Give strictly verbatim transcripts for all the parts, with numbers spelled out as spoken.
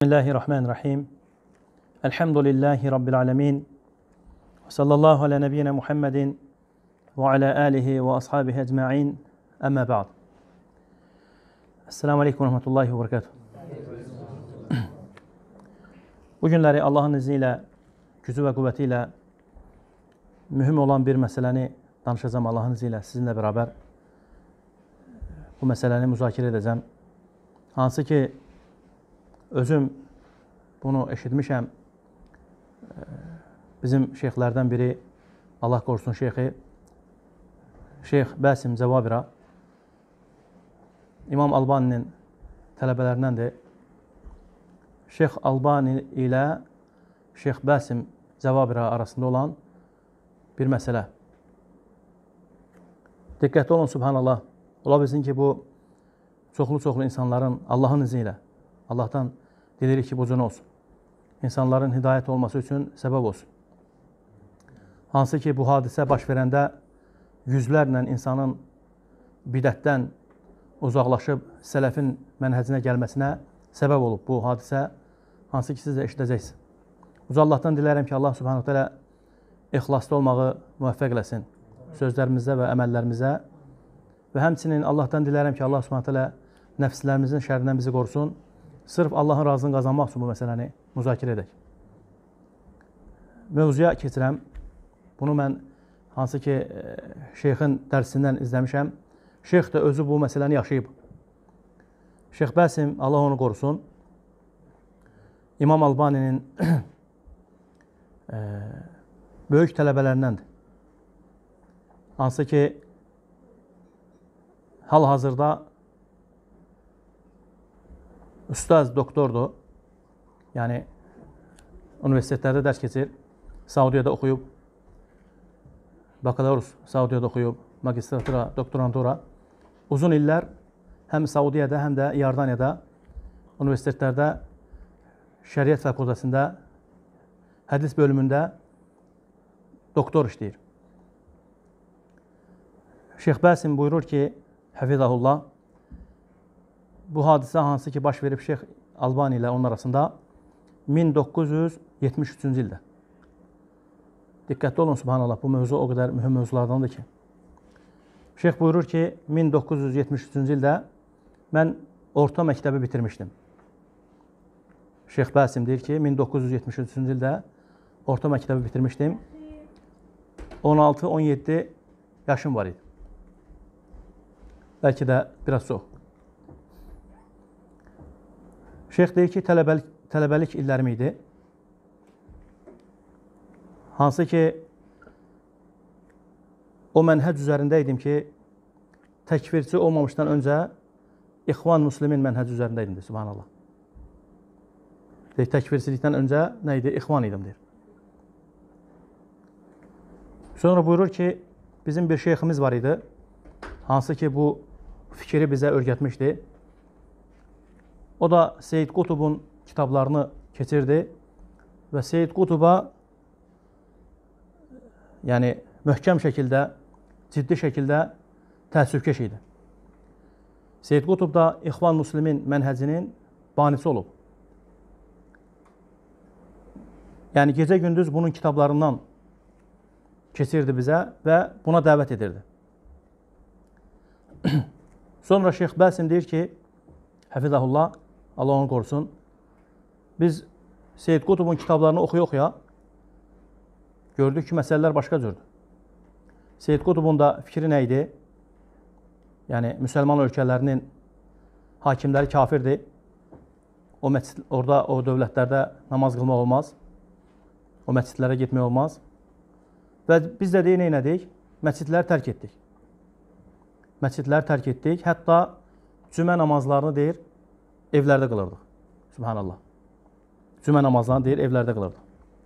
Bismillahirrahmanirrahim. Elhamdülillahi Rabbil alemin. Sallallahu ala nebiyyina Muhammedin ve ala alihi ve ashabihi ecma'in. Amma ba'd. Esselamu aleyküm ve rahmetullahi ve berekatuhu. Bu günləri Allahın izniyle, gücü və qüvvəti ilə mühüm olan bir məsələni danışacağım Allahın izniyle sizinlə beraber. Bu məsələni müzakirə edəcəm. Hansı ki, özüm bunu eşitmişəm. Bizim şeyxlərdən biri, Allah qorusun şeyxi, Şeyx Bəsim Cəvabira, İmam Albani'nin tələbələrindəndir. Şeyx Albani ilə Şeyx Bəsim Cəvabira arasında olan bir məsələ. Diqqətli olun, subhanallah. Ola bilsin ki, bu çoxlu-çoxlu insanların Allahın izni ilə, Allahdan diləyirik ki, bu cür olsun. İnsanların hidayət olması üçün səbəb olsun. Hansı ki, bu hadisə baş verəndə yüzlərlə insanın bidətdən uzaqlaşıb sələfin mənhəcinə gəlməsinə səbəb olub bu hadisə. Hansı ki, siz də eşidəcəksiniz. Uca Allahdan diləyirəm ki, Allah subhanahu teala ixlaslı olmağı müvəffəq eləsin sözlərimizə və əməllərimizə. Və həmçinin Allahdan diləyirəm ki, Allah subhanahu teala nəfslərimizin şərrindən bizi qorusun. Sırf Allahın razılığını qazanmaq üçün bu məsələni müzakirə edək. Mövzuya keçirəm. Bunu mən hansı ki, şeyxin dərsindən izləmişəm. Şeyx də özü bu məsələni yaşayıb. Şeyx Bəsim, Allah onu qorusun, İmam Albani'nin e, böyük tələbələrindəndir. Hansı ki, hal-hazırda ustaz doktordur. Yəni, universitetlərdə dərs keçir. Saudiyada oxuyub. Bakalarus Saudiyada oxuyub. Magistratura, doktorantura. Uzun illər həm Saudiyada, həm də Yardaniyada universitetlərdə şəriət fakültəsində hədis bölümündə doktor işləyir. Şeyx Bəsim buyurur ki, Həfizəhullah, bu hadisə hansı ki, baş verib Şeyx Albani ilə onun arasında min doqquz yüz yetmiş üçüncü ildə. Diqqətli olun, subhanallah, bu mövzu o qədər mühüm mövzulardandır ki. Şeyx buyurur ki, min doqquz yüz yetmiş üçüncü ildə mən orta məktəbi bitirmişdim. Şeyx Bəsim deyir ki, min doqquz yüz yetmiş üçüncü ildə orta məktəbi bitirmişdim. on altı on yeddi yaşım var idi. Bəlkə də biraz çox. Şeyx deyir ki, tələbəlik, tələbəlik illərim idi. Hansı ki, o mənhəc üzərində idim ki, təkfirçi olmamışdan öncə İxvan Müslimin mənhəc üzərində idim, subhanallah. Deyir, təkfirçilikdən öncə nə idi? İxvan idim, deyir. Sonra buyurur ki, bizim bir şeyximiz var idi. Hansı ki, bu fikri bizə öyrətmişdi. O da Seyyid Qutubun kitablarını keçirdi və Seyyid Qutuba yəni möhkəm şəkildə, ciddi şəkildə təəssübkeş idi. Seyyid Qutub da İxvan Müslimin mənhəcinin banisi olub. Yəni gecə-gündüz bunun kitablarından keçirdi bizə və buna dəvət edirdi. Sonra Şeyx Bəsim deyir ki, Həfizəhullah, Allah onu qorusun, biz Seyyid Qutubun kitablarını oxuya-oxuya gördük ki, məsələlər başqa cürdür. Seyyid Qutubun da fikri nə idi? Yəni, müsəlman ölkələrinin hakimləri kafirdir. O məscid, orada, o dövlətlərdə namaz qılmaq olmaz. O məscidlərə getmək olmaz. Və biz də deyək, neynədik? Məscidləri tərk etdik. Məscidləri tərk etdik. Hətta cümə namazlarını deyir, evlərdə qılırdıq. Subhanallah. Cümə namazlarını deyir, evlərdə qılırdıq.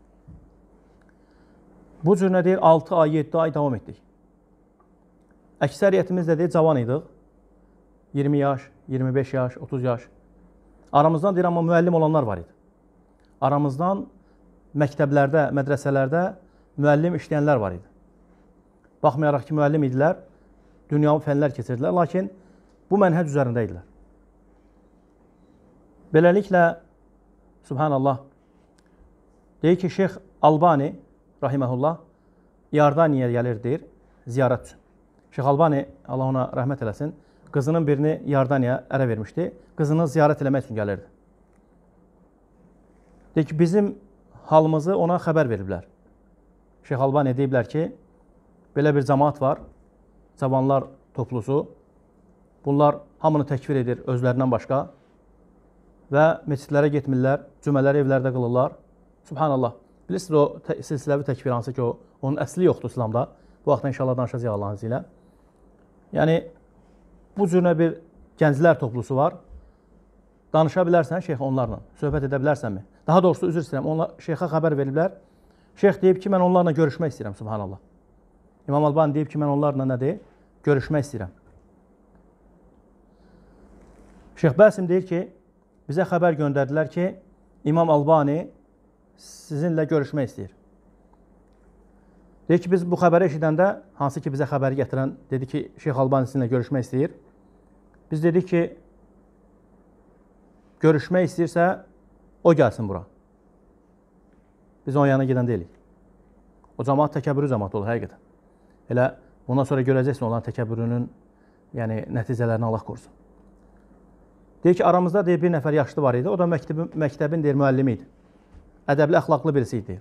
Bu cür nə deyir? altı ay, yeddi ay davam etdik. Əksəriyyətimiz də deyir, cavan idik. iyirmi yaş, iyirmi beş yaş, otuz yaş. Aramızdan deyir, amma müəllim olanlar var idi. Aramızdan məktəblərdə, mədrəsələrdə müəllim işləyənlər var idi. Baxmayaraq ki, müəllim idilər, dünyavi fənlər keçirdilər, lakin bu mənhəc üzərində idilər. Beləliklə, Subhanallah. Deyir ki, Şeyx Albani, rahiməhullah, İordaniyaya gəlir, deyir, ziyarət üçün. Şeyx Albani, Allah ona rəhmət eləsin, qızının birini İordaniyaya ərə vermişdi. Qızını ziyarət eləmək üçün gəlirdi. Deyir ki, bizim halımızı ona xəbər veriblər. Şeyx Albani deyiblər ki, belə bir cəmaat var, cavanlar toplusu. Bunlar hamını təkfir edir özlərindən başqa və meçidlərə getmirlər, cümələri evlərdə qılırlar. Subhanallah. Bilirsiniz o silsiləvi təkfir hansı ki, o, onun əsli yoxdur İslamda. Bu vaxtda inşallah danışacaq Allahın izi ilə. Yəni, bu cürünə bir gənclər toplusu var. Danışa bilərsən şeyx onlarla, söhbət edə bilərsənmi? Daha doğrusu, üzr istəyirəm, onlar şeyxə xəbər veriblər. Şeyx deyib ki, mən onlarla görüşmək istəyirəm, subhanallah. İmam Albani deyib ki, mən onlarla nədir? Görüşmək istəyirəm. Şeyx Bəsim deyir ki, bizə xəbər göndərdilər ki, İmam Albani sizinlə görüşmək istəyir. Deyir ki, biz bu xəbəri eşidəndə, hansı ki bizə xəbəri gətirən, dedi ki, Şeyx Albani sizinlə görüşmək istəyir. Biz dedik ki, görüşmək istəyirsə, o gəlsin bura. Biz onun yanına gedən deyilik. O cəmaat təkəbbürü cəmaat olur, həqiqətən. Elə bundan sonra görəcəksin olan təkəbbürünün yəni, nəticələrini Allah qorusun. Deyir ki, aramızda deyir, bir nəfər yaşlı var idi. O da məktəbin, məktəbin deyir, müəllimi idi. Ədəbli, əxlaqlı birisi idi.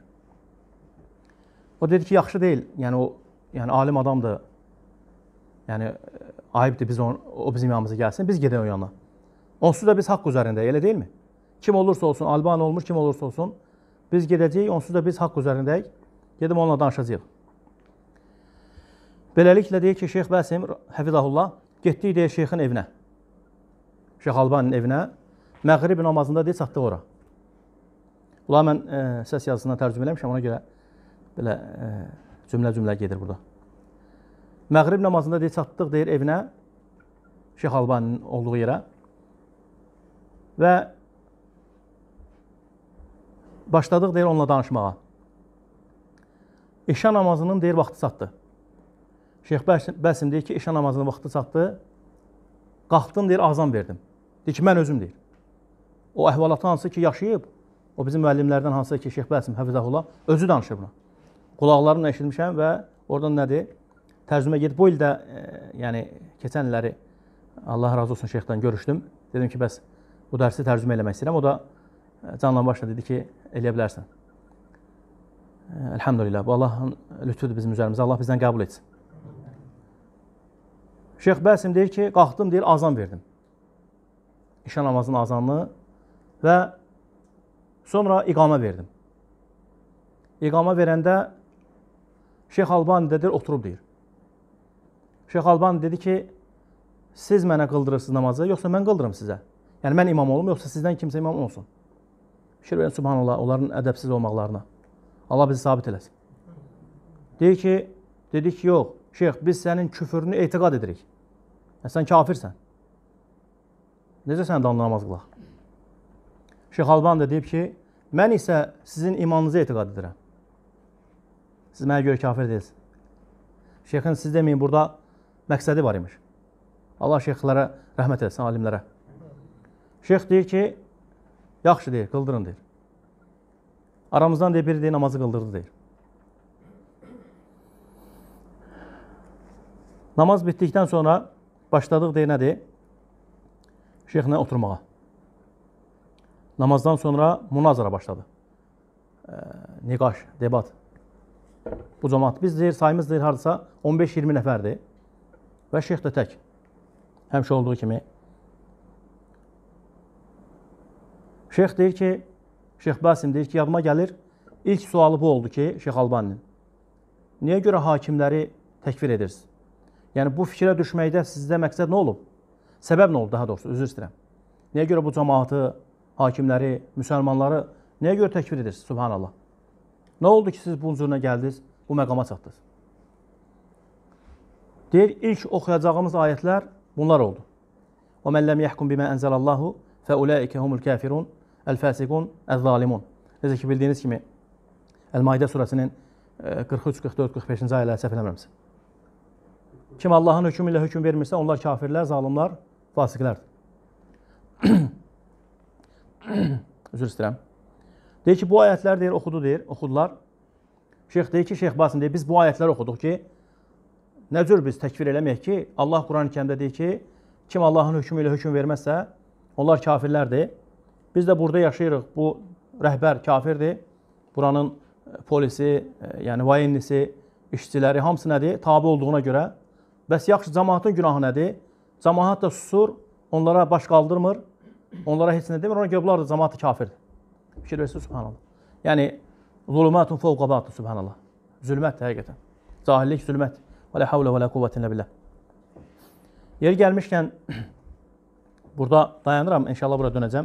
O dedi ki, yaxşı deyil. Yəni, o yəni, alim adamdır. Yəni, ayıbdır biz on, o bizim yanımıza gəlsin. Biz gedək o yanına. Onsuz da biz haqq üzərindəyik, elə deyilmi? Kim olursa olsun, Albani olmuş, kim olursa olsun. Biz gedəcəyik, onsuz da biz haqq üzərindəyik. Gedib onunla danışacağıq. Beləliklə deyir ki, Şeyx Bəsim, Həfizahullah, getdik deyir şeyxin evinə. Şeyx Albaninin evinə. Məğrib namazında deyir, çatdıq ora. Bunlar mən e, səs yazısından tərcümə eləmişəm, ona görə belə cümlə-cümlə e, gedir burada. Məğrib namazında deyir, çatdıq deyir evinə, Şeyx Albaninin olduğu yerə. Və başladıq deyir onunla danışmağa. İşa namazının deyir vaxtı çatdı. Şeyx Bəsim deyir ki, işa namazının vaxtı çatdı. Qalxdım deyir, azan verdim. Deyir ki, mən özüm deyir. O əhvalatı hansı ki yaşayıb, o bizim müəllimlərdən hansı ki Şeyx Bəsim Həfizahullah özü danışır buna. Qulaqlarımla eşitmişəm və oradan nədir? Tərcümə gedib bu ildə e, yəni keçən illəri Allah razı olsun şeyxdən görüşdüm. Dedim ki, bəs bu dərsi tərcümə eləmək istəyirəm. O da canla başla dedi ki, eləyə bilərsən. Elhamdülillah. Bu Allahın lütfüdür bizim üzərimizə. Allah bizdən qəbul etsin. Şeyx Bəsim deyir ki, qalxdım deyir, azan verdim. İşa namazının azanını və sonra iqamə verdim. İqamə verəndə Şeyx Albani dedir, oturub deyir. Şeyx Albani dedi ki, siz mənə qıldırırsınız namazı, yoxsa mən qıldırım sizə? Yəni, mən imam olum, yoxsa sizdən kimsə imam olsun? Şükür verin, subhanallah, onların ədəbsiz olmaqlarına. Allah bizi sabit eləsin. Deyir ki, dedik ki, yox, şeyx, biz sənin küfürünü etiqad edirik. Yəni, sən kafirsən. Necə sən danlı namaz qılaq? Şeyx Albani da deyib ki, mən isə sizin imanınızı etiqad edirəm. Siz mənə görə kafir deyilsiniz. Şeyxin siz deməyin, burada məqsədi var imiş. Allah şeyxlərə rəhmət etsin, alimlərə. Şeyx deyir ki, yaxşı deyir, qıldırın deyir. Aramızdan deyir, biri deyir, namazı qıldırdı deyir. Namaz bitdikdən sonra başladıq deyir, nədir? Şeyxlə oturmağa. Namazdan sonra münazara başladı. E, niqaş, debat. Bu cəmaat, biz deyir, sayımız deyir, hardasa on beş iyirmi nəfərdir. Və şeyx də tək. Həmişə olduğu kimi. Şeyx deyir ki, Şeyx Bəsim deyir ki, yadıma gəlir, ilk sualı bu oldu ki, Şeyx Albaninin. Niyə görə hakimləri təkfir edirsiniz? Yəni, bu fikrə düşməkdə sizdə məqsəd nə olub? Səbəb nə olub, daha doğrusu, üzr istəyirəm. Niyə görə bu cəmaatı, hakimləri, müsəlmanları niyə görə təkfir edirsiniz? Subhanallah. Nə oldu ki, siz bu cürünə gəldiniz, bu məqama çatdınız? Deyir, ilk oxuyacağımız ayətlər bunlar oldu. وَمَنْ لَمْ يَحْكُمْ بِمَا أَنْزَلَ اللّٰهُ فَاُولَٰئِكَ هُمُ الْكَافِرُونَ الْفَاسِقُونَ الظَّالِمُونَ. Necə ki, bildiyiniz kimi, Əl-Maidə surəsinin qırx üç, qırx dörd, qırx beşinci ayələri səhv eləmirəmsə. Kim Allahın hökmü ilə hökm vermirsə, onlar kafirlər, zalimlar, fasiqlərdir. Üzr istəyirəm. Deyir ki, bu ayətlər deyir, oxudu deyir, oxudular. Şeyx deyir ki, Şeyx Basim deyir, biz bu ayətləri oxuduq ki, nə cür biz təkfir eləməyək ki, Allah Quran-ı Kərimdə deyir ki, kim Allahın hökmü ilə hökm verməzsə, onlar kafirlərdir. Biz də burada yaşayırıq, bu rəhbər kafirdir. Buranın polisi, yəni vayennisi, işçiləri, hamısı nədir? Tabi olduğuna görə. Bəs yaxşı, cəmaatın günahı nədir? Cəmaat da susur, onlara baş qaldırmır, onlara heç nə demir, ona görə bunlar da cəmaatı kafirdir. Fikir versin, subhanallah. Yəni, zulümatun fəvqabatı, subhanallah. Zülmətdir, həqiqətən. Cahillik zülmətdir. Və lə havlə və lə quvvətin lə billah. Yeri gəlmişkən, burada dayanıram, inşallah bura dönəcəm.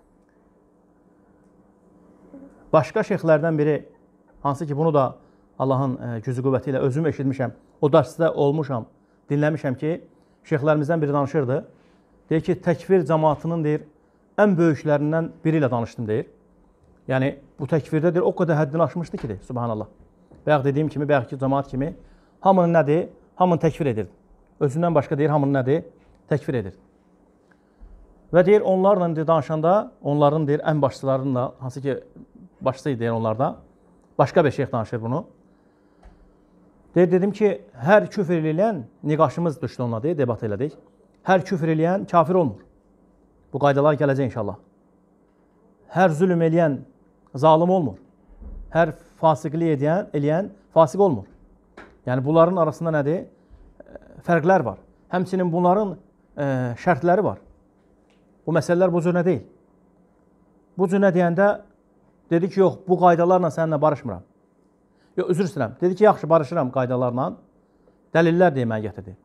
Başqa şeyxlərdən biri, hansı ki, bunu da Allahın gücü qüvvəti ilə özüm eşitmişəm, o dərsdə olmuşam, dinləmişəm ki, şeyxlərimizdən biri danışırdı. Deyir ki, təkfir cəmaatının deyir, ən böyüklərindən biri ilə danışdım deyir. Yəni, bu təkfirdə deyir, o qədər həddini aşmışdı ki, deyir, subhanallah. Bayaq dediyim kimi, bayaq ki, cəmaat kimi, hamını nədir? Hamını təkfir edir. Özündən başqa deyir, hamını nədir? Təkfir edir. Və deyir, onlarla deyir, danışanda, onların deyir, ən başçılarının da, hansı ki, başçıydı deyir onlarda, başqa bir şeyx danışır bunu. Deyir, dedim ki, hər küfr eləyən, niqaşımız düşdü onunla deyir, debat elədik. Hər küfr eləyən kafir olmur. Bu qaydalar gələcək inşallah. Hər zülüm eləyən zalim olmur. Hər fasiqlik eləyən, eləyən fasiq olmur. Yəni, bunların arasında nədir? Fərqlər var. Həmçinin bunların e, şərtləri var. Bu məsələlər bu cür nə deyil. Bu cür nə deyəndə dedi ki, yox, bu qaydalarla səninlə barışmıram. Yox, üzr istəyirəm. Dedi ki, yaxşı, barışıram qaydalarla. Dəlillər deyə mənə gətirdi.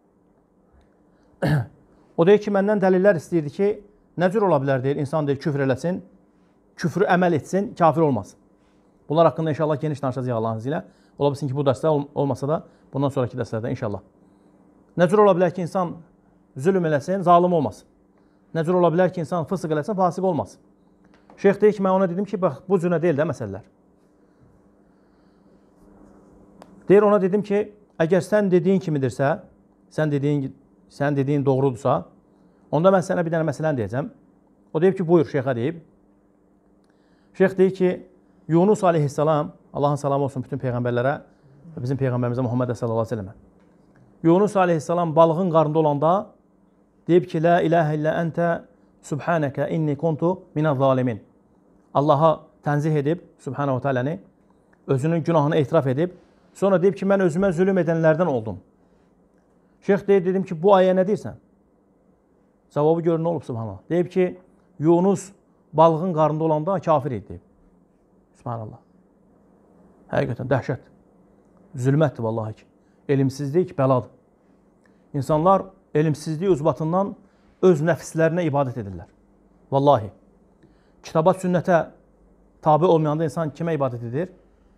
O deyir ki, məndən dəlillər istəyirdi ki, nə cür ola bilər deyir, insan deyir, küfr eləsin, küfrü əməl etsin, kafir olmasın. Bunlar haqqında inşallah geniş danışacaq Allahın izni ilə. Ola bilsin ki, bu dərsdə olmasa da, bundan sonraki dərslərdə inşallah. Nə cür ola bilər ki, insan zülüm eləsin, zalim olmasın. Nə cür ola bilər ki, insan fısıq eləsin, fasiq olmasın. Şeyx deyir ki, mən ona dedim ki, bax, bu cürə deyil də məsələlər. Deyir, ona dedim ki, əgər sən dediyin kimidirsə, sən dediyin, sən dediyin doğrudursa, onda mən sənə bir dənə məsələn deyəcəm. O deyib ki, buyur, şeyxə deyib. Şeyx deyir ki, Yunus aleyhissalam, Allahın salamı olsun bütün peyğəmbərlərə, bizim peyğəmbərimizə Muhammed sallallahu aleyhi ve sellemə. Yunus aleyhissalam balığın qarnında olanda deyib ki, la ilahə illə əntə subhanəkə inni kuntu minəz zalimin. Allaha tənzih edib, subhanəhu tealəni, özünün günahını etiraf edib, sonra deyib ki, mən özümə zülüm edənlərdən oldum. Şeyx deyir, dedim ki, bu ayə nə deyirsən? Cavabı görün nə olub, subhanallah. Deyib ki, Yunus balığın qarnında olanda kafir idi, deyib. Subhanallah. Həqiqətən, dəhşət. Zülmətdir, vallahi ki. Elmsizlik bəladır. İnsanlar elmsizlik uzbatından öz nəfslərinə ibadət edirlər. Vallahi. Kitaba, sünnətə tabi olmayanda insan kimə ibadət edir?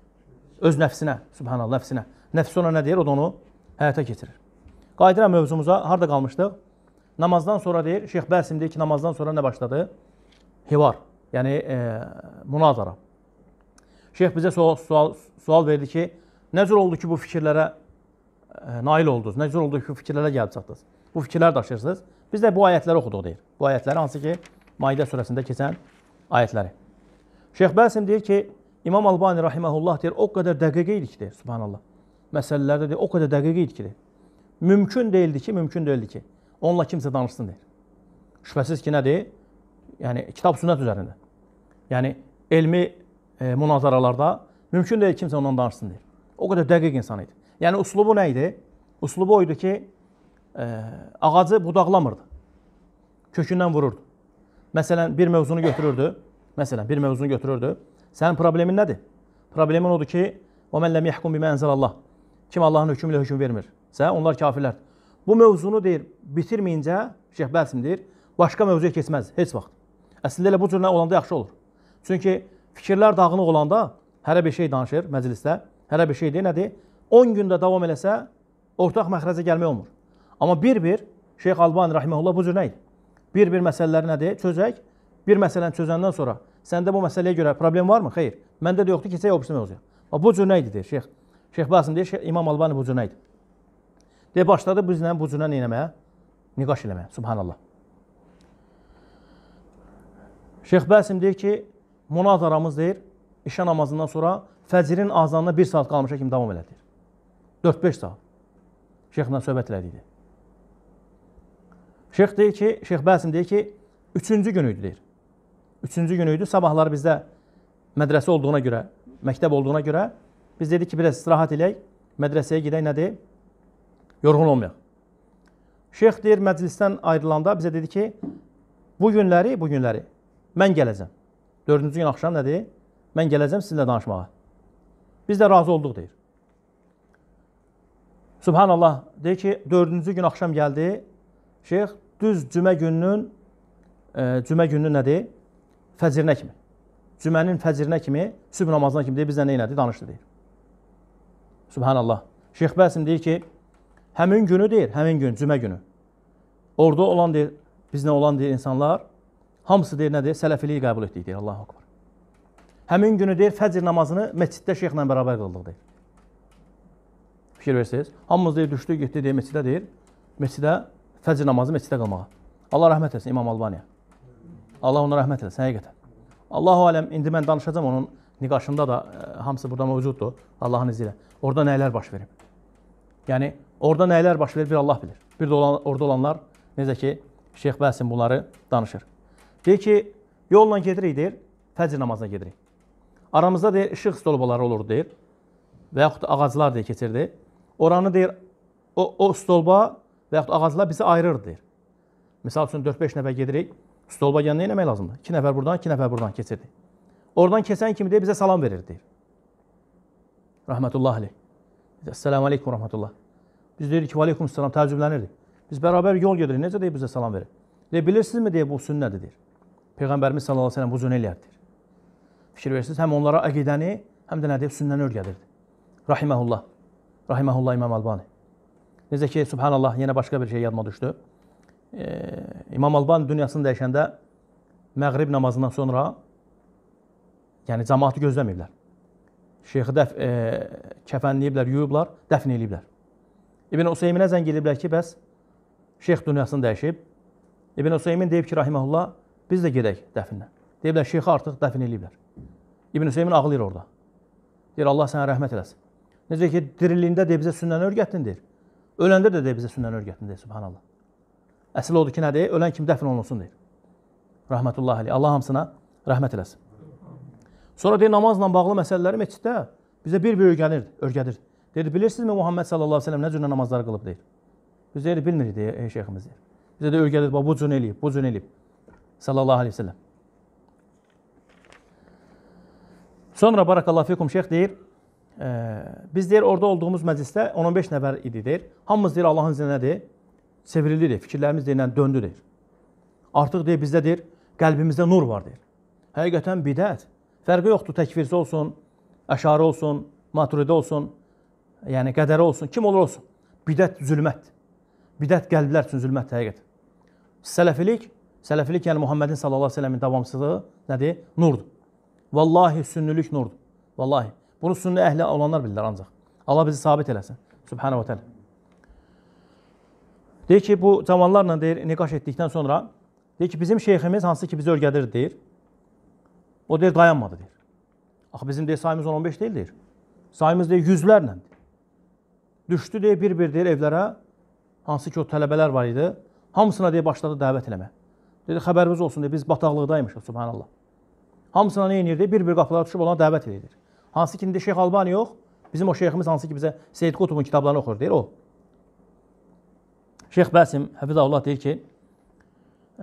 Öz nəfsinə, subhanallah, nəfsinə. Nəfsi ona nə deyir? O da onu həyata keçirir. Qayıdıram mövzumuza, harada qalmışdıq? Namazdan sonra deyir, Şeyx Bəsim deyir ki, namazdan sonra nə başladı? Hivar, yəni e, münazara. Şeyx bizə sual, sual, sual verdi ki, nə cür oldu ki, bu fikirlərə e, nail oldunuz? Nə cür oldu ki, bu fikirlərə gəlib çatdınız? Bu fikirlər daşıyırsınız. Biz də bu ayətləri oxuduq deyir. Bu ayətləri hansı ki, Maidə surəsində keçən ayətləri. Şeyx Bəsim deyir ki, İmam Albani rahiməhullah deyir, o qədər dəqiqə idi ki, deyir, subhanallah. Məsələlərdə deyir, o qədər dəqiqə idi ki, deyir. Mümkün deyildi ki, mümkün deyildi ki, onunla kimsə danışsın deyir. Şübhəsiz ki, nədir? Yəni, kitab sünnət üzərində. Yəni, elmi e, münazaralarda mümkün deyil kimsə ondan danışsın deyir. O qədər dəqiq insan idi. Yəni, uslubu nə idi? Uslubu oydu ki, e, ağacı budaqlamırdı. Kökündən vururdu. Məsələn, bir mövzunu götürürdü. Məsələn, bir mövzunu götürürdü. Sənin problemin nədir? Problemin odur ki, وَمَنْ لَمْ يَحْكُمْ بِمَا أَنْزَلَ اللّٰهِ Kim Allahın hökmü ilə hökm vermirsə, onlar kafirlər. Bu mövzunu deyir, bitirməyincə, Şeyx Bəsim deyir, başqa mövzuya keçməz, heç vaxt. Əslində elə bu cür olanda yaxşı olur. Çünki fikirlər dağınıq olanda, hərə bir şey danışır məclisdə, hərə bir şey deyir, nədir? on gündə davam eləsə, ortaq məxrəcə gəlmək olmur. Amma bir-bir, Şeyx Albani rahiməhullah bu cür nə idi? Bir-bir məsələləri nədir? Çözək, bir məsələni çözəndən sonra, səndə bu məsələyə görə problem varmı? Xeyr. Məndə də yoxdur, keçək o birisi mövzuya. Bu cür nə idi, deyir Şeyx. Şeyx Bəsim deyir, İmam Albani bu cür nə idi? Deyir, başladı bizlə bu cürlə neynəməyə? Niqaş eləməyə, subhanallah. Şeyx Bəsim deyir ki, münazaramız deyir, işə namazından sonra fəcrin azanına bir saat qalmışa kimi davam elədir. dörd beş saat. Şeyxlə söhbət elədik. Şeyx deyir ki, Şeyx Bəsim deyir ki, üçüncü günüydü deyir. Üçüncü günüydü. Sabahları bizdə mədrəsə olduğuna görə, məktəb olduğuna görə biz dedik ki, biraz istirahat eləyək, mədrəsəyə gedək, nədir? Yorğun olmayaq. Şeyx deyir, məclisdən ayrılanda bizə dedi ki, bu günləri, bu günləri mən gələcəm. Dördüncü gün axşam nədir? Mən gələcəm sizinlə danışmağa. Biz də razı olduq deyir. Subhanallah, deyir ki, dördüncü gün axşam gəldi. Şeyx düz cümə gününün, e, cümə gününün nədir? Fəcirinə kimi. Cümənin fəcirinə kimi, sübh namazına kimi deyir, bizlə nə elədi? Danışdı deyir. Subhanallah. Şeyx Bəsim deyir ki, həmin günü deyir, həmin gün, cümə günü. Orada olan deyir, bizlə olan deyir insanlar, hamısı deyir nədir? Sələfiliyi qəbul etdik deyir, Allahu Akbar. Həmin günü deyir, fəcr namazını məsciddə şeyxlə bərabər qıldıq deyir. Fikir versiniz. Hamımız deyir, düşdü, getdi deyir, məscidə deyir, məscidə fəcr namazı məscidə qılmağa. Allah rəhmət etsin İmam Albaniya. Allah ona rəhmət etsin, həqiqətən. Allahu aləm, indi mən danışacağım onun niqaşında da, e, hamısı burada mövcuddur, Allahın izi ilə. Orada nəylər baş verib? Yəni, orada nəylər baş verib bir Allah bilir. Bir də olan, orada olanlar, necə ki, Şeyx Bəsim bunları danışır. Deyir ki, yolla gedirik, deyir, fəcr namazına gedirik. Aramızda deyir, işıq stolbaları olur, deyir. Və yaxud ağaclar deyir, keçirdi. Oranı deyir, o, o stolba və yaxud ağaclar bizi ayırır, deyir. Misal üçün dörd beş nəfər gedirik, stolba gələn nə eləmək lazımdır? iki nəfər buradan, iki nəfər buradan keçirdi. Oradan keçən kimi deyir, bizə salam verir, deyir. Rəhmətullah aleyh. Esselamu aleykum rəhmətullah. Biz deyirik ki, aleykum selam, təəccüblənirdik. Biz bərabər yol gedirik, necə deyir, bizə salam verir? Deyir, bilirsinizmi, deyir, bu sünnədir, deyir. Peyğəmbərimiz sallallahu aleyhi ve sellem bu cür eləyərdir. Fikir verirsiniz, həm onlara əqidəni, həm də nə deyir, sünnəni öyrədirdi. Rahiməhullah. Rahiməhullah İmam Albani. Necə ki, subhanallah, yenə başqa bir şey yadıma düşdü. Ee, İmam Albani dünyasını dəyişəndə məğrib namazından sonra, yəni cəmaatı gözləməyiblər. Şeyxi dəf, e, kəfənləyiblər, yuyublar, dəfn eləyiblər. İbn Useyminə zəng eləyiblər ki, bəs şeyx dünyasını dəyişib. İbn Useymin deyib ki, rahiməhullah, biz də gedək dəfinlə. Deyiblər, şeyxi artıq dəfn eləyiblər. İbn Useymin ağlayır orada. Deyir, Allah sənə rəhmət eləsin. Necə ki, diriliyində deyir, bizə sünnəni örgətdin, deyir. Öləndə də deyir, bizə sünnəni örgətdin, deyir, subhanallah. Əsl odur ki, nə deyir? Ölən kimi dəfn olunsun, deyir. Rahmetullah aleyh. Allah hamısına rəhmət eləsin. Sonra deyir, namazla bağlı məsələləri məsciddə bizə bir-bir öyrənirdi, örgədirdi. Deyir, bilirsinizmi Muhammed sallallahu aleyhi ve sellem nə cür namazları qılıb, deyir. Biz deyir, bilmirik, deyir, ey şeyximiz, deyir. Bizə də örgədirdi, bu cür eləyib, bu cür eləyib. Sallallahu aleyhi ve sellem. Sonra barakallahu fikum şeyx deyir, e, biz deyir, orada olduğumuz məclisdə on on beş nəfər idi, deyir. Hamımız deyir, Allahın izni nədir? Çevrildi, deyir. Fikirlərimiz deyir, döndü, deyir. Artıq deyir, bizdə deyir, qəlbimizdə nur var, deyir. Həqiqətən bidət. Fərqi yoxdur, təkfirci olsun, əşari olsun, maturidi olsun, yəni qədəri olsun, kim olur olsun. Bidət zülmətdir. Bidət qəlblər üçün zülmətdir, həqiqət. Sələfilik, sələfilik yəni Muhammedin sallallahu aleyhi ve sellemin davamsızlığı nədir? Nurdur. Vallahi sünnülük nurdur. Vallahi. Bunu sünni əhli olanlar bilirlər ancaq. Allah bizi sabit eləsin. Subhanahu wa ta'ala. Deyir ki, bu cavanlarla deyir, niqaş etdikdən sonra deyir ki, bizim şeyximiz hansı ki bizi örgədir, deyir. O deyir, dayanmadı, deyir. Axı bizim deyir, sayımız on on beş deyil, deyir. Sayımız deyir, yüzlərlə. Düşdü, deyir, bir-bir deyir evlərə, hansı ki o tələbələr var idi, hamısına deyir, başladı dəvət eləmək. Deyir, xəbərimiz olsun, deyir, biz bataqlıqdaymışıq, subhanallah. Hamısına nə inir, deyir, bir-bir qapılara düşüb ona dəvət edir. Hansı ki, indi Şeyx Albani yox, bizim o şeyximiz hansı ki bizə Seyyid Qutubun kitablarını oxur, deyir, o. Şeyx Bəsim, Həfizəhullah deyir ki, e,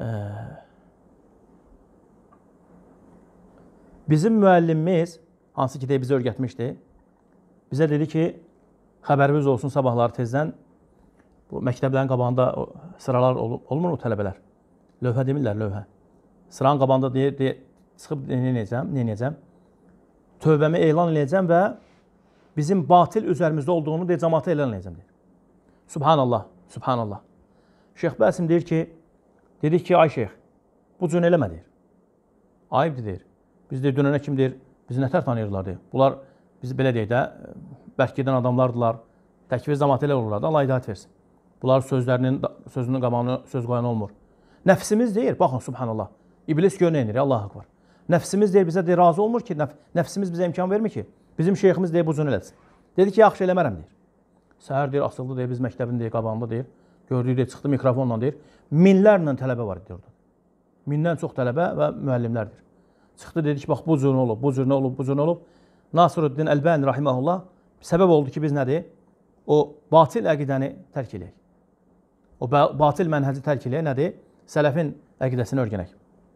bizim müəllimimiz, hansı ki deyir, bizi örgətmişdi, bizə dedi ki, xəbərimiz olsun sabahları tezdən, bu məktəblərin qabağında sıralar ol, olmur o tələbələr. Lövhə demirlər, lövhə. Sıranın qabağında deyir, deyir çıxıb neyəcəm, neyəcəm, tövbəmi elan edəcəm və bizim batil üzərimizdə olduğunu deyir, cəmaata elan edəcəm, deyir. Subhanallah, subhanallah. Şeyx Bəsim deyir ki, dedik ki, ay şeyx, bu cür eləmə, deyir. Ayıbdır, deyir. Biz deyir, dönənə kim deyir, bizi nətər tanıyırlar, deyir. Bunlar, biz belə deyək də, bərk gedən adamlardılar, təkvir cəmaata elə olurlar da, Allah hidayət versin. Bunlar sözlərinin, sözünün qabağını söz qoyan olmur. Nəfsimiz deyir, baxın, subhanallah. İblis gör nə inir, Allah akbar. Nəfsimiz deyir, bizə deyir, razı olmur ki, nəf nəfsimiz bizə imkan vermir ki, bizim şeyximiz deyir, buzunu eləsin. Dedi ki, yaxşı eləmərəm deyir. Səhər deyir, asıldı deyir, biz məktəbin deyir, qabağında deyir. Gördüyü deyir, çıxdı mikrofonla deyir. Minlərlə tələbə var deyir orada. Mindən çox tələbə və müəllimlərdir. Çıxdı dedi ki, bax bu cür olub, bu cür olub, bu cür olub. Nasruddin Əlbani rahimehullah səbəb oldu ki, biz nədir? O batil əqidəni tərk eləyək. O batil mənhəci tərk eləyək nədir? Sələfin əqidəsini öyrənək.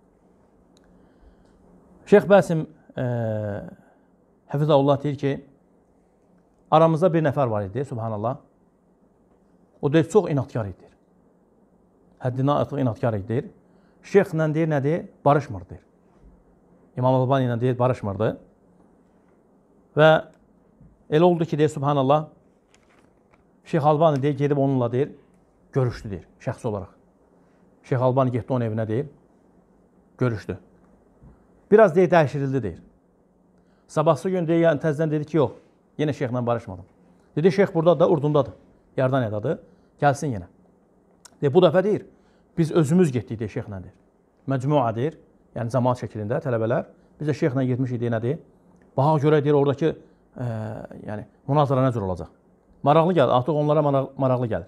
Şeyx Bəsim e, Həfizəhullah deyir ki, aramızda bir nəfər var idi, subhanallah. O deyir, çox inatkar idi. Həddinə artıq inatkar idi. Şeyxlə deyir, nədir? Barışmır, deyir. İmam Albani ilə deyir, barışmırdı. Və elə oldu ki, deyir, subhanallah, Şeyx Albani deyir, gedib onunla deyir, görüşdü, deyir, şəxsi olaraq. Şeyx Albani getdi onun evinə, deyir, görüşdü. Biraz deyir, dəyişirildi, deyir. Sabahsı gün deyir, yəni təzdən dedi ki, yox, yenə şeyxlə barışmadım. Dedi, şeyx burada da, Urdundadır, Yardaniyadadır, gəlsin yenə. Deyir, bu dəfə deyir, biz özümüz getdik, deyir, şeyxlə, deyir. Məcmua, deyir, yəni cəmaat şəklində, tələbələr, biz də şeyxlə getmiş idi, nədir? Baxa görə, deyir, oradakı e, yəni, münazara nə cür olacaq? Maraqlı gəlir, artıq onlara maraqlı gəlir.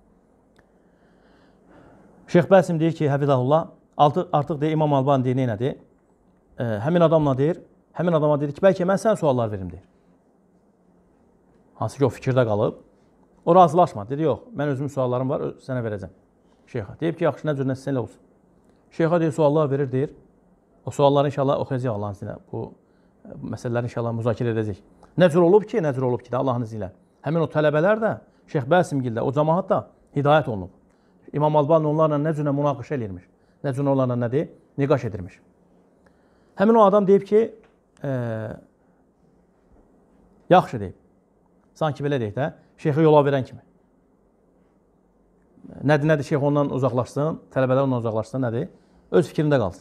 Şeyx Bəsim deyir ki, Həfizəhullah, artıq deyir, İmam Albani deyir, neynədir? E, həmin adamla deyir, həmin adama deyir ki, bəlkə mən sən suallar verim, deyir. Hansı ki, o fikirdə qalıb. O razılaşma, dedi, yox, mən özümün suallarım var, sənə verəcəm. Şeyxa, deyib ki, yaxşı, nə cür, nə sizənlə olsun. Şeyxa deyir, suallar verir, deyir. O sualları inşallah oxuyacaq Allahın izni ilə. Bu məsələləri inşallah müzakirə edəcək. Nə cür olub ki, nə cür olub ki, də Allahın izni ilə. Həmin o tələbələr də, Şeyx Bəsimgildə, o cəmaat da hidayət olunub. İmam Albani onlarla nə cürlə münaqişə eləyirmiş, nə cürlə onlarla nədir? Niqaş edirmiş. Həmin o adam deyib ki, e, yaxşı deyib. Sanki belə deyib də, şeyxi yola verən kimi. Nədir, nədir, şeyx ondan uzaqlaşsın, tələbələr ondan uzaqlaşsın, nədir? Öz fikrində qalsın.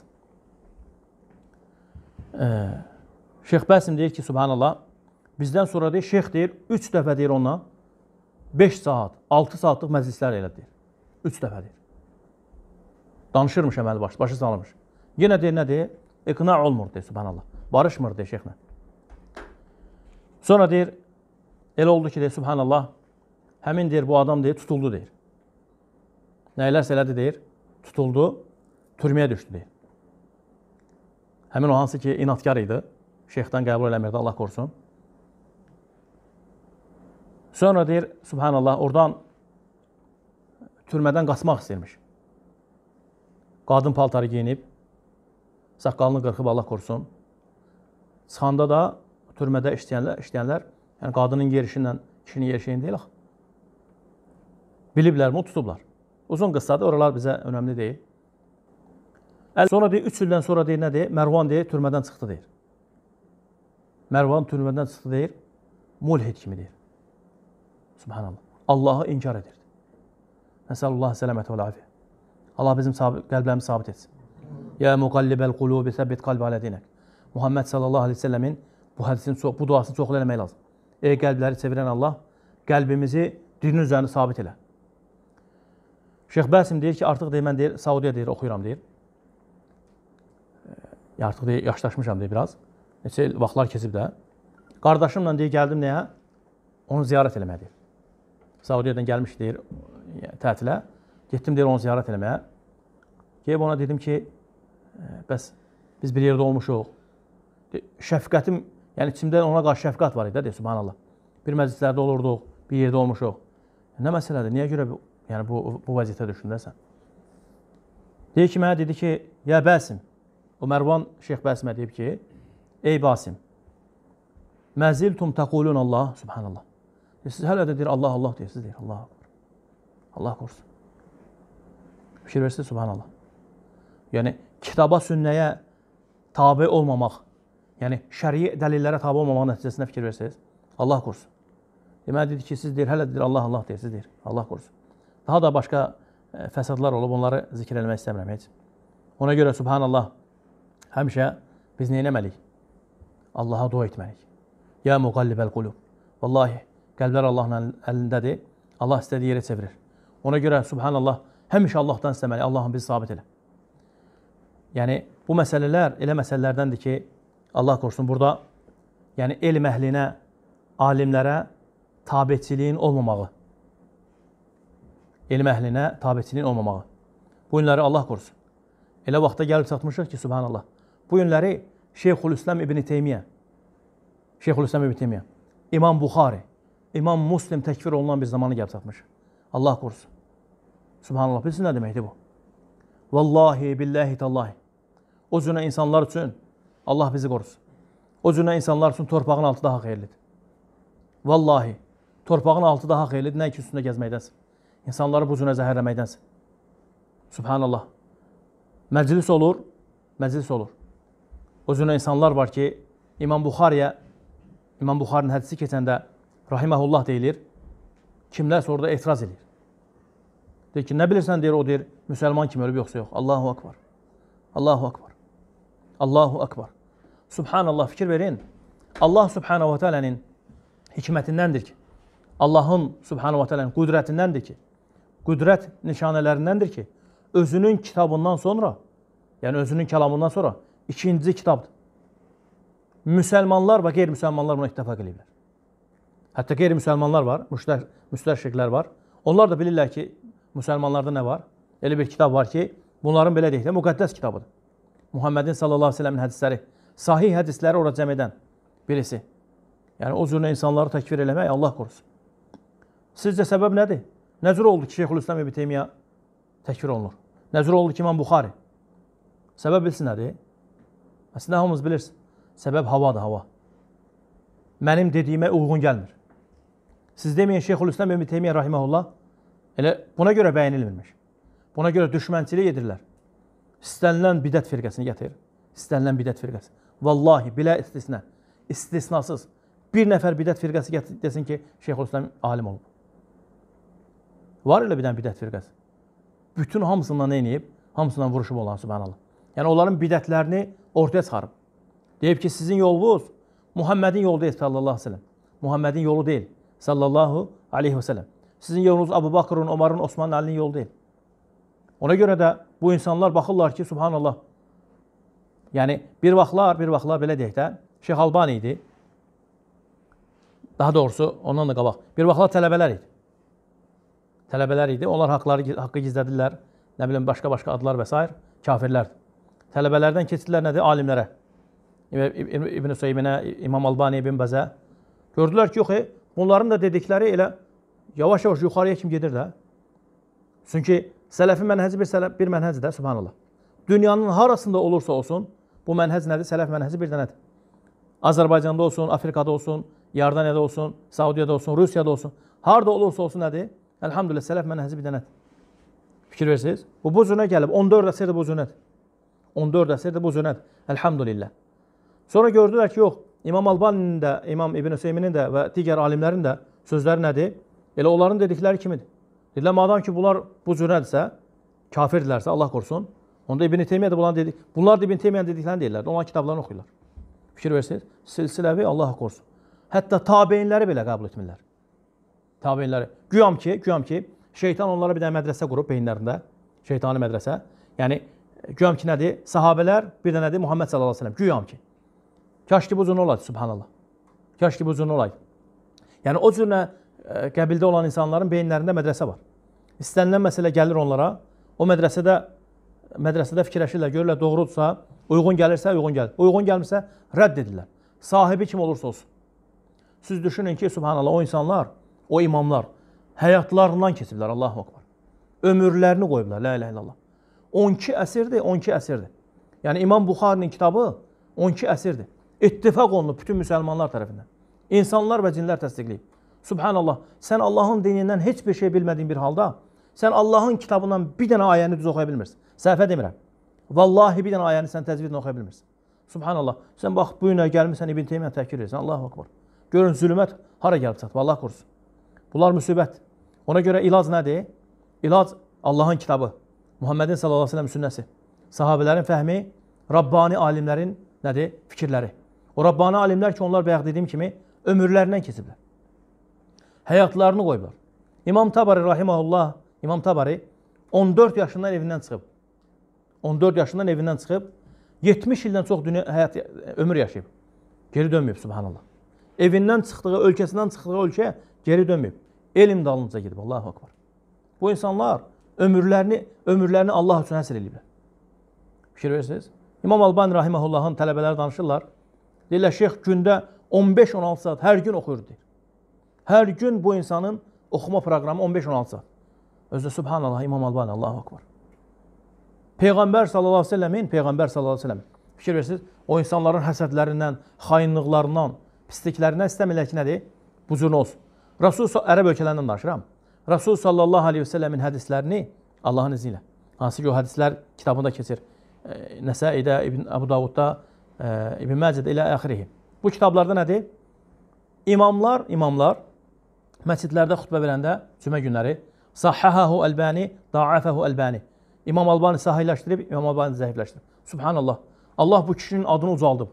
E, Şeyx Bəsim deyir ki, subhanallah, bizdən sonra deyir, şeyx deyir, üç dəfə deyir ondan, beş saat, altı saatlıq məclislər elə deyir. Üç dəfə deyir. Danışırmış əməli başı, başı salırmış. Yenə deyir, nə deyir? İqna olmur, deyir, subhanallah. Barışmır, deyir, şeyxlə. Sonra deyir, elə oldu ki, deyir, subhanallah, həmin deyir, bu adam deyir, tutuldu, deyir. Nəylərsə elədi, deyir, tutuldu, türməyə düşdü, deyir. Həmin o hansı ki, inatkar idi, şeyxdən qəbul eləmirdi, Allah qorusun. Sonra deyir, subhanallah, oradan türmədən qaçmaq istəyirmiş. Qadın paltarı giyinib, saqqalını qırxıb, Allah qorusun. Çıxanda da türmədə işləyənlər, işləyənlər yəni qadının yerişindən kişinin yerişini deyil, biliblərmi, tutublar. Uzun qıssadır, oralar bizə önəmli deyil. Sonra deyir, üç ildən sonra deyir, nə deyir? Mərvan deyir, türmədən çıxdı, deyir. Mərvan türmədən çıxdı, deyir, mulhid kimi deyir. Subhanallah. Allahı inkar edirdi. Nəsəlullah sələmətə və afiyyə. Allah bizim qəlblərimizi sabit etsin. Ya muqallibəl qulubi səbbit qalbi alə dinək. Muhammed sallallahu aleyhi ve sellemin bu hədisini, bu duasını çoxlu eləmək lazım. Ey qəlbləri çevirən Allah, qəlbimizi dinin üzərində sabit elə. Şeyx Bəsim deyir ki, artıq deyir, mən deyir, Saudiya deyir, oxuyuram deyir. Artıq deyir, yaşlaşmışam deyir biraz. Neçə vaxtlar keçib də. Qardaşımla deyir, gəldim nəyə? Onu ziyarət eləməyə deyir. Saudiyadan gəlmiş deyir, tətilə. Getdim deyir, onu ziyarət eləməyə. Gəlib ona dedim ki, bəs biz bir yerdə olmuşuq. Şəfqətim, yəni içimdə ona qarşı şəfqət var idi, deyir, subhanallah. Bir məclislərdə olurduq, bir yerdə olmuşuq. Nə məsələdir, niyə görə yəni, bu, bu vəziyyətə düşdün də sən? Deyir ki, mənə dedi ki, ya Bəsim, o Mərvan Şeyx Bəsimə deyib ki, ey Basim, məziltum təqulun Allah, subhanallah. Siz hələ də deyir, Allah, Allah deyirsiniz, deyir, Allah. Allah qorusun. Fikir versiniz, subhanallah. Yəni, kitaba, sünnəyə tabi olmamaq, yəni şəri dəlillərə tabi olmamaq nəticəsində fikir versiniz, Allah qorusun. Deməli, dedi ki, siz deyir, hələ deyir, Allah, Allah deyirsiniz, deyir, Allah qorusun. Daha da başqa e, fəsadlar olub, onları zikr eləmək istəmirəm heç. Ona görə, subhanallah, həmişə biz nə eləməliyik? Allaha dua etməliyik. Ya muqallibəl qulub. Vallahi, qəlblər Allahın əlindədir. Allah istədiyi yerə çevirir. Ona görə, subhanallah, həmişə Allahdan istəməliyik. Allahım bizi sabit elə. Yəni, Bu məsələlər elə məsələlərdəndir ki, Allah qorusun, burada yəni elm əhlinə, alimlərə tabiçiliyin olmamağı. Elm əhlinə tabiçiliyin olmamağı. Bu günləri Allah qorusun. Elə vaxta gəlib çatmışıq ki, subhanallah. Bu günləri Şeyxülislam İbn Teymiyyə, Şeyxülislam İbn Teymiyyə, İmam Buxari, İmam Muslim təkfir olunan bir zamanı gəlib çatmışıq. Allah qorusun. Subhanallah, bilsin nə deməkdir bu? Vallahi, billahi, tallahi. O cürə insanlar üçün Allah bizi qorusun. O cürə insanlar üçün torpağın altı daha xeyirlidir. Vallahi, torpağın altı daha xeyirlidir, nə ki üstündə gəzməkdənsin. İnsanları bu cürə zəhərləməkdənsin. Subhanallah. Məclis olur, məclis olur. O cürə insanlar var ki, İmam Buxariyə, İmam Buxarinin hədisi keçəndə rahiməhullah deyilir, kimlərsə orada etiraz edir. Deyir ki, nə bilirsən deyir, o deyir, müsəlman kimi ölüb yoxsa yox. Allahu akbar. Allahu akbar. Allahu akbar. Subhanallah, fikir verin. Allah subhanahu wa ta'ala'nın hikmətindəndir ki, Allahın subhanahu wa ta'ala'nın qüdrətindəndir ki, qüdrət nişanələrindəndir ki, özünün kitabından sonra, yəni özünün kəlamından sonra ikinci kitabdır. Müsəlmanlar və qeyri-müsəlmanlar buna ittifaq edirlər. Hətta qeyri-müsəlmanlar var, müstəşriklər var. Onlar da bilirlər ki, müsəlmanlarda nə var? Elə bir kitab var ki, bunların belə deyək də müqəddəs kitabıdır. Muhammedin sallallahu aleyhi ve sellemin hədisləri, sahih hədisləri orada cəm edən birisi. Yəni o cürlə insanları təkfir eləmək Allah qorusun. Sizcə səbəb nədir? Nə cür oldu ki, Şeyxülislam İbn Teymiyyə təkfir olunur? Nə cür oldu ki, İmam Buxari? Səbəb bilsin nədir? Əslində hamımız bilirsin. Səbəb havadır, hava. Mənim dediyimə uyğun gəlmir. Siz deməyin Şeyxülislam İbn Teymiyyə rahiməhullah elə buna görə bəyənilmirmiş. Buna görə düşmənçilik edirlər. İstənilən bidət firqəsini gətirir. İstənilən bidət firqəsi. Vallahi, bilə istisna, istisnasız bir nəfər bidət firqəsi gətir, desin ki, Şeyxülislam alim olub. Var elə bir dənə bidət firqəsi. Bütün hamısından nə edib? Hamısından vuruşub olan, subhanallah. Yəni onların bidətlərini ortaya çıxarıb. Deyib ki, sizin yolunuz Muhammedin yolu deyil, sallallahu aleyhi ve sellem. Muhammedin yolu deyil, sallallahu aleyhi ve sellem. Sizin yolunuz Abu Bakr'ın, Omar'ın, Osman'ın, Ali'nin yolu deyil. Ona görə də bu insanlar baxırlar ki, subhanallah, yəni bir vaxtlar, bir vaxtlar belə deyək də, Şeyx Albani idi. Daha doğrusu, ondan da qabaq. Bir vaxtlar tələbələr idi. Tələbələr idi, onlar haqları, haqqı gizlədirlər, nə bilim, başqa-başqa adlar və s. kafirlərdir. Tələbələrdən keçdilər nədir? Alimlərə. İbn-i Süeyminə, İmam Albani, İbn Bəzə. Gördülər ki, yox, e, bunların da dedikləri elə yavaş-yavaş yuxarıya kim gedir də. Çünki sələfi mənhəci bir, sələf, bir mənhəci də, subhanallah. Dünyanın harasında olursa olsun, bu mənhəc nədir? Sələf mənhəci bir dənədir. Azərbaycanda olsun, Afrikada olsun, Yardaniyada olsun, Saudiyada olsun, Rusiyada olsun, harada olursa olsun nədir? Elhamdülillah, sələf mənhəci bir dənədir. Fikir versiniz. Bu bu cürə gəlib, on dörd əsrdir bu cürədir. on dörd əsrdir bu cürədir. Elhamdülillah. Sonra gördülər ki, yox, İmam Albani'nin də, İmam İbn Süeyminin də və digər alimlərin də sözləri nədir? Elə onların dedikləri kimidir. Dedilər, madam ki, bunlar bu cürədirsə, kafirdirlərsə, Allah qorusun, onda İbn Teymiyyə də bunlar dedik. Bunlar da İbn Teymiyyə dediklərini deyirlər. Onlar kitablarını oxuyurlar. Fikir versiniz. Silsiləvi Allah qorusun. Hətta tabeinləri belə qəbul etmirlər. Tabeinləri. Güyam ki, güyam ki, şeytan onlara bir dənə mədrəsə qurub beyinlərində. Şeytani mədrəsə. Yəni, güyam ki, nədir? Sahabələr, bir də nədir? Muhammed sallallahu aleyhi ve sellem. Güyam ki. Kaş ki bu cürə olaydı, subhanallah. Kaş ki bu cürə olaydı. Yəni, o cürə qəbildə olan insanların beyinlərində mədrəsə var. İstənilən məsələ gəlir onlara. O mədrəsədə, mədrəsədə fikirləşirlər, görürlər, doğrudursa, uyğun gəlirsə, uyğun gəlir. Uyğun gəlmirsə, rədd edirlər. Sahibi kim olursa olsun. Siz düşünün ki, subhanallah, o insanlar, o imamlar həyatlarından keçiblər, Allahu akbar. Ömürlərini qoyublar, la ilahe illallah. on iki əsrdir, on iki əsrdir. Yəni İmam Buxarinin kitabı on iki əsrdir. İttifaq olunub bütün müsəlmanlar tərəfindən. İnsanlar və cinlər təsdiqləyib. Subhanallah, sən Allahın dinindən heç bir şey bilmədiyin bir halda, sən Allahın kitabından bir dənə ayəni düz oxuya bilmirsən. Səhvə demirəm. Vallahi bir dənə ayəni sən təcvidlə oxuya bilmirsən. Subhanallah, sən bax, bu günə gəlmirsən İbn Teymiyyə təhkir edirsən, Allahu akbar. Görün, zülümət hara gəlib çatıb, Allah qorusun. Bunlar müsibət. Ona görə ilac nədir? İlac Allahın kitabı, Muhammedin sallallahu aleyhi ve sellem sünnəsi, sahabələrin fəhmi, Rabbani alimlərin nədir? Fikirləri. O Rabbani alimlər ki, onlar bayaq dediyim kimi ömürlərindən keçiblər. Həyatlarını qoyublar. İmam Tabari rahiməhullah, İmam Tabari on dörd yaşından evindən çıxıb. on dörd yaşından evindən çıxıb yetmiş ildən çox dünya, həyat, ömür yaşayıb. Geri dönməyib, subhanallah. Evindən çıxdığı, ölkəsindən çıxdığı ölkəyə geri dönməyib. Elm dalınca gedib, Allahu akbar. Bu insanlar ömürlərini, ömürlərini Allah üçün həsr ediblər. Fikir verirsiniz? İmam Albani rahimehullahın tələbələri danışırlar. Deyirlər, şeyx gündə on beş on altı saat hər gün oxuyur deyir. Hər gün bu insanın oxuma proqramı on beş on altı saat. Özdə subhanallah, İmam Albani, Allahu akbar. Peyğəmbər sallallahu aleyhi ve sellemin, Peyğəmbər sallallahu aleyhi ve sellemin, fikir verirsiniz, o insanların həsədlərindən, xainlıqlarından, pisliklərindən istəmirlər ki, nədir? Bu cür olsun. Rasul, ərəb ölkələrindən danışıram. Rasul sallallahu aleyhi ve sellemin hədislərini Allahın izni ilə, hansı ki o hədislər kitabında keçir. Nəsaidə, İbn Əbu Davudda, İbn Məcədə ilə əxirihi. Bu kitablarda nədir? İmamlar, imamlar məscidlərdə xutbə verəndə cümə günləri Sahhahahu Albani, Da'afahu Albani. İmam Albani sahihləşdirib, İmam Albani zəifləşdirib. Subhanallah. Allah bu kişinin adını ucaldıb.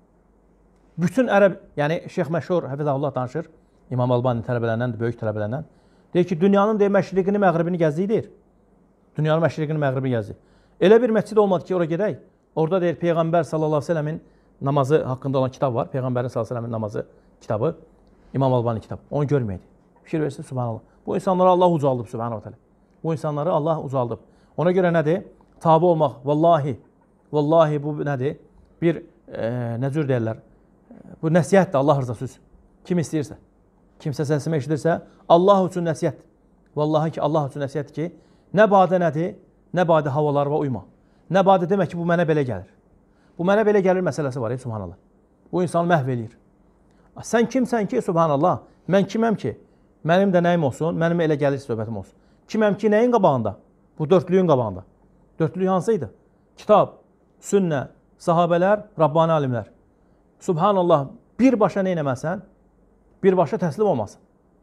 Bütün ərəb, yəni Şeyx Məşhur Həfizəhullah danışır. İmam Albani tələbələrindən, böyük tələbələrindən. Deyir ki, dünyanın deyir, məşriqini, məğribini gəzdiyi deyir. Dünyanın məşriqini, məğribini gəzdiyi. Elə bir məscid olmadı ki, ora gedək. Orada deyir, Peyğəmbər sallallahu aleyhi ve sellemin namazı haqqında olan kitab var. Peyğəmbərin sallallahu aleyhi ve sellemin namazı kitabı. İmam Albani kitabı. Onu görməydi. Fikir versin, subhanallah. Bu insanları Allah ucaldıb, subhanallah. Bu insanları Allah ucaldıb. Ona görə nədir? Tabi olmaq, vallahi, vallahi bu nədir? Bir, e, nə cür deyirlər? Bu nəsiyyətdir, Allah rızası üçün. Kim istəyirsə, kimsə səsimi eşidirsə, Allah üçün nəsiyyət. Vallahi ki, Allah üçün nəsiyyətdir ki, nə badə nədir? Nə badə havalarına uyma. Nə badə demək ki, bu mənə belə gəlir. Bu mənə belə gəlir məsələsi var, ey, subhanallah. Bu insanı məhv eləyir. Sən kimsən ki, subhanallah, mən kiməm ki? Mənim də nəyim olsun, mənim elə gəlir söhbətim olsun. Kiməm ki, nəyin qabağında? Bu dörtlüyün qabağında. Dörtlüyü hansıydı? Kitab, sünnə, sahabələr, Rabbani alimlər. Subhanallah, birbaşa neynəməsən, birbaşa təslim olmasın.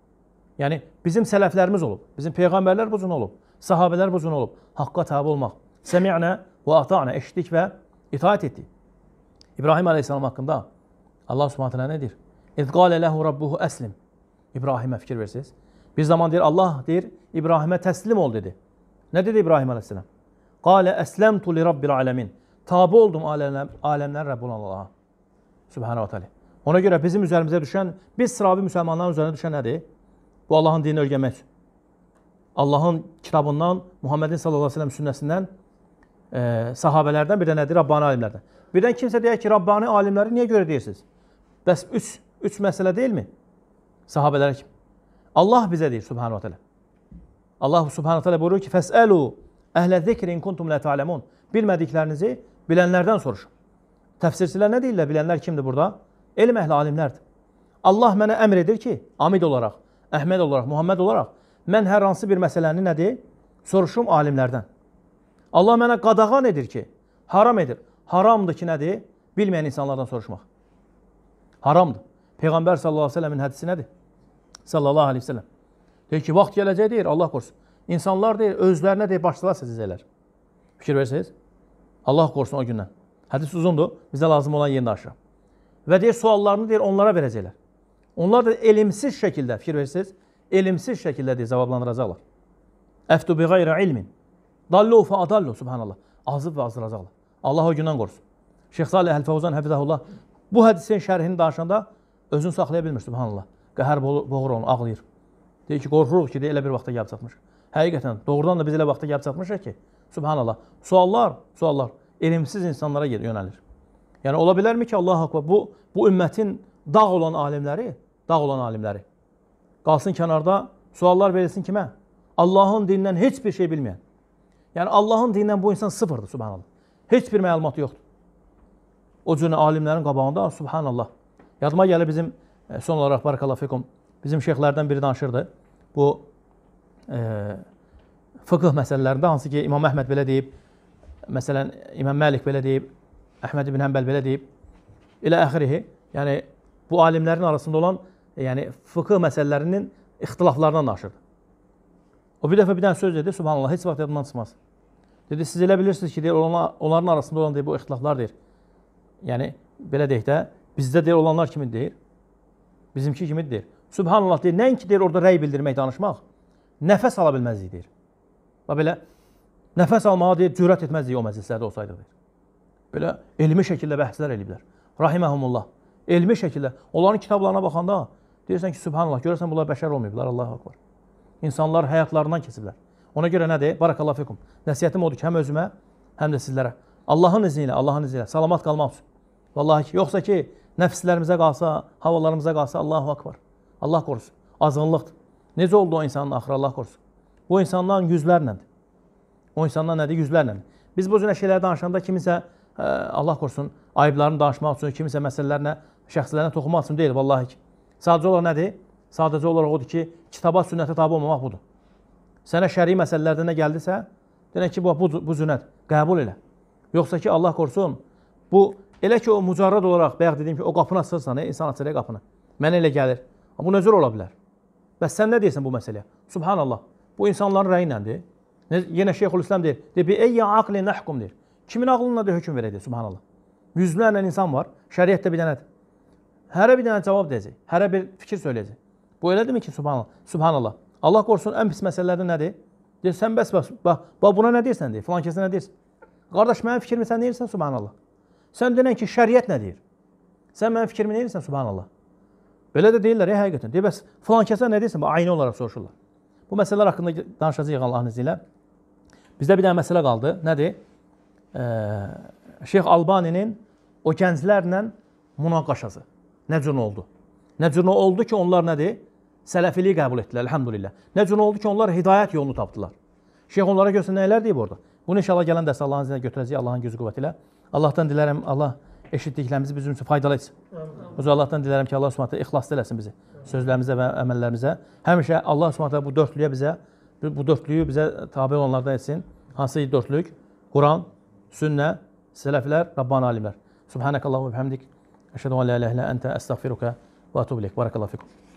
Yəni, bizim sələflərimiz olub, bizim peyğəmbərlər bu cür olub, sahabələr bu cür olub. Haqqa tabi olmaq. Səmi'nə və ata'nə, eşitdik və itaat etdik. İbrahim aleyhissalam haqqında Allah subhanətə nə deyir? İz qalə ləhu rabbuhu əslim. İbrahimə fikir versiniz. Bir zaman deyir, Allah deyir, İbrahimə təslim ol dedi. Nə dedi İbrahim aleyhissalam? Qalə əsləmtu li rabbil aləmin. Tabi oldum aləmlərin Rəbbul Allah'a. Subhanahu wa ta'ala. Ona görə bizim üzərimizə düşən, biz sıravi müsəlmanların üzərine düşən nədir? Bu Allahın dinini öyrənmək üçün. Allahın kitabından, Muhammedin sallallahu aleyhi ve sellem sünnəsindən, e, sahabələrdən, bir də nədir? Rabbani alimlərdən. Birdən kimsə deyək ki, Rabbani alimləri niyə görə deyirsiniz? Bəs üç, üç məsələ deyilmi? Sahabələrə kim? Allah bizə deyir, subhanahu wa ta'ala. Allah subhanahu wa ta'ala buyurur ki, Fəsəlu əhlə zikrin kuntum la ta'lemun. Bilmədiklərinizi bilənlərdən soruşun. Təfsirçilər nə deyirlər? Bilənlər kimdir burada? Elm əhli alimlərdir. Allah mənə əmr edir ki, Amid olaraq, Əhməd olaraq, Muhammed olaraq, mən hər hansı bir məsələni nədir? Soruşum alimlərdən. Allah mənə qadağan edir ki, haram edir. Haramdır ki, nədir? Bilməyən insanlardan soruşmaq. Haramdır. Peyğəmbər sallallahu aleyhi ve sellemin hədisi nədir? Sallallahu aleyhi ve sellem. Deyir ki, vaxt gələcək deyir, Allah qorusun. İnsanlar deyir, özlərinə deyir, başçılar seçəcəklər. Fikir verirsiniz? Allah qorusun o gündən. Hədis uzundur, bizə lazım olan yerini aşıraq. Və deyir, suallarını deyir, onlara verəcəklər. Onlar da elimsiz şəkildə, fikir verirsiniz, elimsiz şəkildə deyir, cavablandıracaqlar. Əftu bi qayrə ilmin. Dallu fa adallu, subhanallah. Azıb və azdıracaqlar. Allah o gündən qorusun. Şeyx Salih Əl-Fəvzan Həfizəhullah bu hədisin şərhini danışanda özünü saxlaya bilmir, subhanallah. Qəhər boğur onu, ağlayır. Deyir ki, qorxuruq ki, deyir, elə bir vaxta gəlib çatmış. Həqiqətən, doğrudan da biz elə vaxta gəlib çatmışıq ki, subhanallah, suallar, suallar elimsiz insanlara yönəlir. Yəni, ola bilərmi ki, Allah haqqa bu, bu ümmətin dağ olan alimləri, dağ olan alimləri qalsın kənarda, suallar verilsin kimə? Allahın dinindən heç bir şey bilməyən. Yəni, Allahın dinindən bu insan sıfırdır, subhanallah. Heç bir məlumatı yoxdur. O cür alimlərin qabağında, subhanallah. Yadıma gəlir bizim, son olaraq, barakallahu fikum, bizim şeyxlərdən biri danışırdı. Bu, e, fıqh məsələlərində, hansı ki, İmam Əhməd belə deyib, məsələn, İmam Məlik belə deyib, Əhməd ibn Həmbəl belə deyib, ilə əxirihi, yəni, bu alimlərin arasında olan, yəni, fıqh məsələlərinin ixtilaflarından danışırdı. O bir dəfə bir dənə söz dedi, subhanallah, heç vaxt yadımdan çıxmaz. Dedi, siz elə bilirsiniz ki, deyir, onların arasında olan deyir, bu ixtilaflar deyir. Yəni, belə deyək də, bizdə deyir, olanlar kimi deyir, bizimki kimi deyir. Subhanallah deyir, nəinki deyir, orada rəy bildirmək, danışmaq, nəfəs ala bilməzdik deyir. Və belə, nəfəs almağa deyir, cürət etməzdik o məclislərdə olsaydı deyir. belə elmi şəkildə bəhslər eləyiblər. Rahiməhumullah. Elmi şəkildə. Onların kitablarına baxanda deyirsən ki, subhanallah, görürsən bunlar bəşər olmayıblar, Allahu akbar. İnsanlar həyatlarından keçiblər. Ona görə nədir? Barakallahu fikum. Nəsihətim odur ki, həm özümə, həm də sizlərə. Allahın izni ilə, Allahın izni ilə salamat qalmaq üçün. Vallahi ki, yoxsa ki, nəfslərimizə qalsa, havalarımıza qalsa, Allahu akbar. Allah qorusun. Azğınlıqdır. Necə oldu o insanın axırı, Allah qorusun. O insandan yüzlərləndir. O insandan nədir? Yüzlərləndir. Biz bu cür şeyləri danışanda kimisə, ə, Allah qorusun, ayıblarını danışmaq üçün, kimisə məsələlərinə, şəxslərinə toxunmaq üçün deyil, vallahi ki. Sadəcə olaraq nədir? Sadəcə olaraq odur ki, kitaba, sünnətə tabi olmamaq budur. Sənə şəri məsələlərdə nə gəldisə, deyək ki, bu, bu, bu cünət, qəbul elə. Yoxsa ki, Allah qorusun, bu, elə ki, o mücarrad olaraq, bayaq dediyim ki, o qapını açırsan, e, insan açır qapını. Mənə elə gəlir. Bu nəcür ola bilər? Bəs sən nə deyirsən bu məsələyə? Subhanallah. Bu insanların rəyi iləndir. Yenə Şeyxülislam deyir, deyir, bi eyyə aqli nəhkum deyir. Kimin ağlına da hökm verəcək, subhanallah. Yüzlərlə insan var, şəriətdə bir dənədir. Hərə bir dənə cavab deyəcək, hərə bir fikir söyləyəcək. Bu elədirmi ki, subhanallah? Subhanallah. Allah qorusun, ən pis məsələlərdə nədir? Deyir, sən bəs, bax, bax, bax, buna nə deyirsən deyir, filan kəsə nə deyirsən? Qardaş, mənim fikrimi sən deyirsən, subhanallah. Sən denən ki, şəriət nə deyir? Sən mənim fikrimi deyirsən, subhanallah. Belə də deyirlər, ey həqiqətən. Deyir, bəs, filan kəsə nə deyirsən? Ayni olaraq soruşurlar. Bu məsələlər haqqında danışacağıq Allahın izni ilə. Bizdə bir dənə məsələ qaldı. Nədir? Ee, Şeyx Albaninin o gənclərlə münaqaşası. Nə cür oldu? Nə cür oldu ki, onlar nədir? Sələfiliyi qəbul etdilər, elhamdülillah. Nə cür oldu ki, onlar hidayət yolunu tapdılar. Şeyx onlara görsə nələr deyib orada? Bunu inşallah gələn dərs Allahın izni ilə götürəcək, Allahın gözü qüvvəti ilə. Allahdan dilərəm, Allah eşitdiklərimizi bizim üçün faydalı etsin. O zaman Allahdan dilərəm ki, Allah Subhanahu ixlaslı eləsin bizi, sözlərimizə və əməllərimizə. Həmişə Allah Subhanahu bu dörtlüyə bizə, bu dörtlüyü bizə tabe olanlardan etsin. Hansı dörtlük? Quran, sünnə, sələflər, Rabbani alimlər. Subhanakallahumma və bihamdik. Əşhədu an la ilahe illə əntə əstəğfiruka və etûbu ileyk. Barakallahu fikum.